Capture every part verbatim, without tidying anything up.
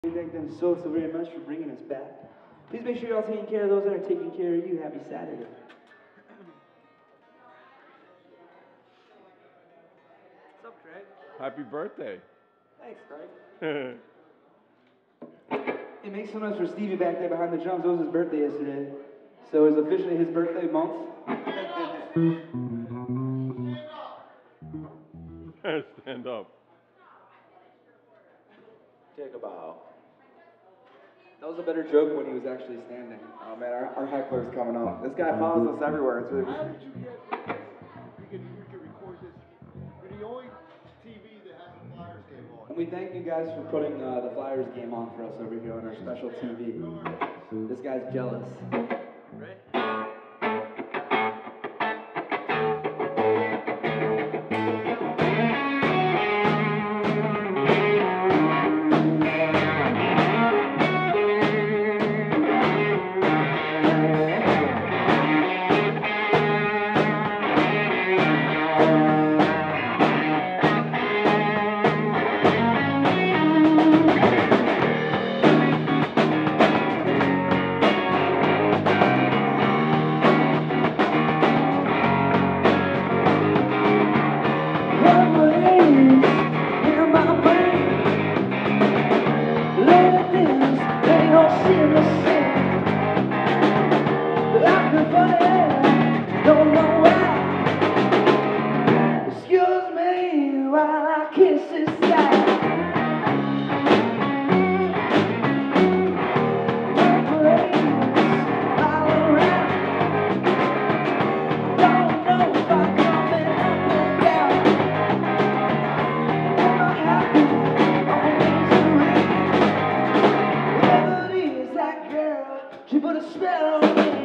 We thank them so, so very much for bringing us back. Please make sure you're all taking care of those that are taking care of you. Happy Saturday. What's up, Craig? Happy birthday. Thanks, Craig. It makes so much for Stevie back there behind the drums. It was his birthday yesterday. So it's officially his birthday month. Stand up. Take a bow. That was a better joke when he was actually standing. Oh man, our, our heckler's coming up. This guy follows us everywhere. It's really How did you get we can we can record this? You're the only T V that has the Flyers game on. And we thank you guys for putting uh, the Flyers game on for us over here on our special T V. This guy's jealous. Right? Don't know why. Excuse me while I kiss his side. All around. Don't know if I'm coming up or down. Am I happy or misery? Whoever it is, that girl, she put a spell on me.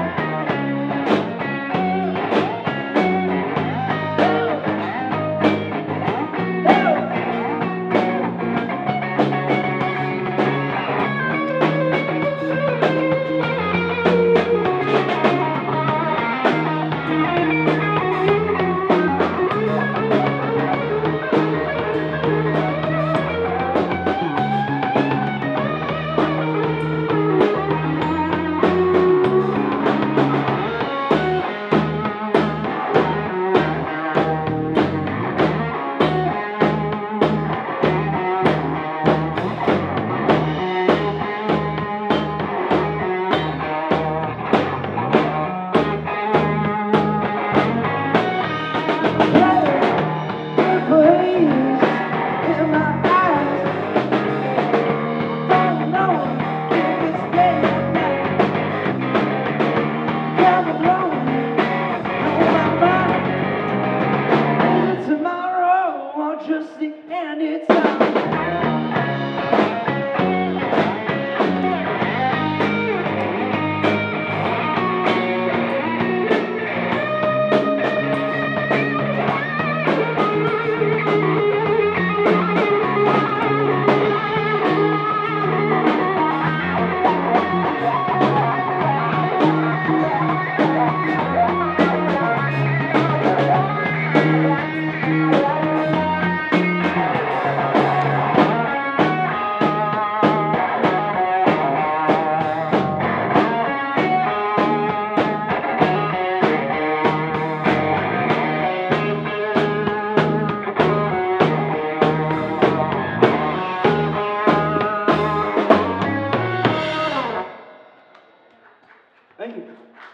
Just the end, it's Thank you.